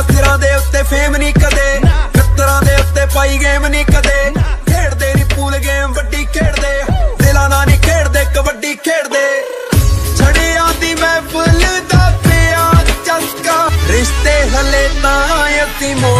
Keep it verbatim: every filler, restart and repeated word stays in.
सिरां दे उत्ते फेम नहीं कदे, खत्तरां दे उत्ते पाई गेम नहीं कदे। खेड़दे नहीं पूल गेम वड्डी खेड़दे, दिलां नाल नहीं खेड़दे कबड्डी खेड़दे। छड़ियां दी महफिल दा पिया चस्का, रिश्ते हले तां यतीम